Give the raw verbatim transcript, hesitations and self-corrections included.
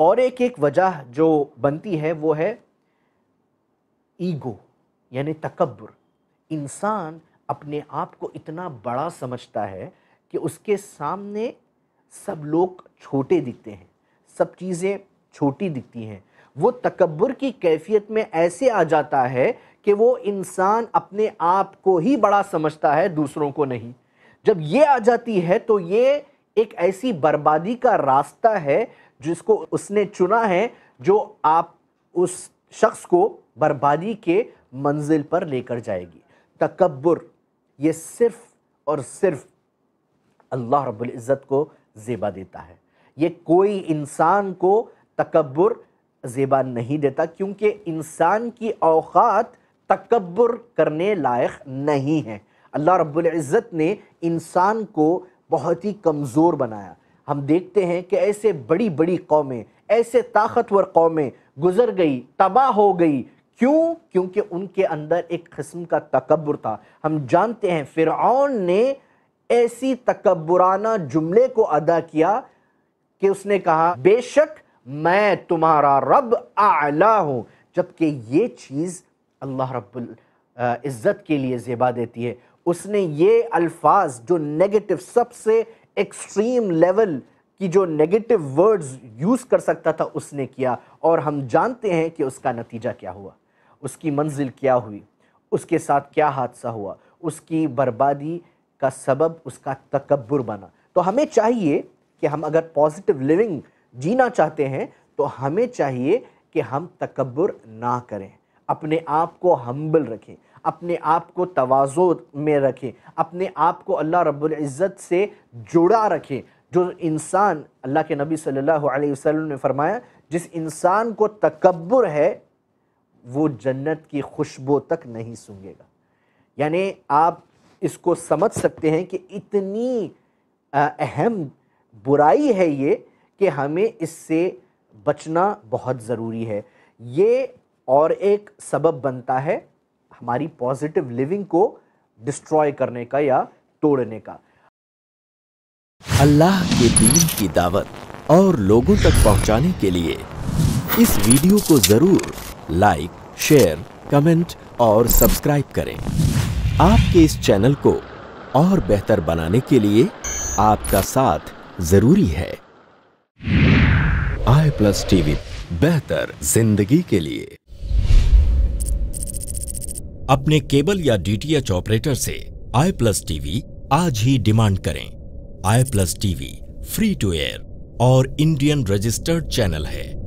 اور ایک ایک وجہ جو بنتی ہے وہ ہے ایگو یعنی تکبر. انسان اپنے آپ کو اتنا بڑا سمجھتا ہے کہ اس کے سامنے سب لوگ چھوٹے دکھتے ہیں، سب چیزیں چھوٹی دکھتی ہیں. وہ تکبر کی کیفیت میں ایسے آ جاتا ہے کہ وہ انسان اپنے آپ کو ہی بڑا سمجھتا ہے، دوسروں کو نہیں. جب یہ آ جاتی ہے تو یہ ایک ایسی بربادی کا راستہ ہے جس کو اس نے چنا ہے، جو آپ اس شخص کو بربادی کے منزل پر لے کر جائے گی. تکبر یہ صرف اور صرف اللہ رب العزت کو زیبا دیتا ہے. یہ کوئی انسان کو تکبر زیبا نہیں دیتا، کیونکہ انسان کی اوقات تکبر کرنے لائق نہیں ہے. اللہ رب العزت نے انسان کو بہت ہی کمزور بنایا. ہم دیکھتے ہیں کہ ایسے بڑی بڑی قومیں، ایسے طاقتور قومیں گزر گئی، تباہ ہو گئی. کیوں؟ کیونکہ ان کے اندر ایک قسم کا تکبر تھا. ہم جانتے ہیں فرعون نے ایسی تکبرانہ جملے کو ادا کیا کہ اس نے کہا بے شک میں تمہارا رب اعلیٰ ہوں، جبکہ یہ چیز اللہ رب العزت کے لیے زیبا دیتی ہے. اس نے یہ الفاظ جو نیگیٹو، سب سے ایکسٹریم لیول کی جو نیگیٹو ورڈز یوز کر سکتا تھا اس نے کیا، اور ہم جانتے ہیں کہ اس کا نتیجہ کیا ہوا، اس کی منزل کیا ہوئی، اس کے ساتھ کیا حادثہ ہوا. اس کی بربادی کا سبب اس کا تکبر بنا. تو ہمیں چاہیے کہ ہم اگر پازیٹیو لیونگ جینا چاہتے ہیں تو ہمیں چاہیے کہ ہم تکبر نہ کریں، اپنے آپ کو ہمبل رکھیں، اپنے آپ کو تواضع میں رکھیں، اپنے آپ کو اللہ رب العزت سے جڑا رکھیں. جو انسان، اللہ کے نبی صلی اللہ علیہ وسلم نے فرمایا، جس انسان کو تکبر ہے وہ جنت کی خوشبو تک نہیں سونگھے گا. یعنی آپ اس کو سمجھ سکتے ہیں کہ اتنی اہم برائی ہے یہ کہ ہمیں اس سے بچنا بہت ضروری ہے. یہ اور ایک سبب بنتا ہے ہماری پازیٹیو لیونگ کو ڈسٹروائے کرنے کا یا توڑنے کا. اللہ کے دین کی دعوت اور لوگوں تک پہنچانے کے لیے اس ویڈیو کو ضرور لائک، شیئر، کمنٹ اور سبسکرائب کریں. آپ کے اس چینل کو اور بہتر بنانے کے لیے آپ کا ساتھ ضروری ہے. آئی پلس ٹی وی، بہتر زندگی کے لیے. اپنے کیبل یا ڈی ٹی ایچ آپریٹر سے آئی پلس ٹی وی آج ہی ڈیمانڈ کریں. آئی plus T V free to year اور انڈین رجسٹرڈ چینل ہے.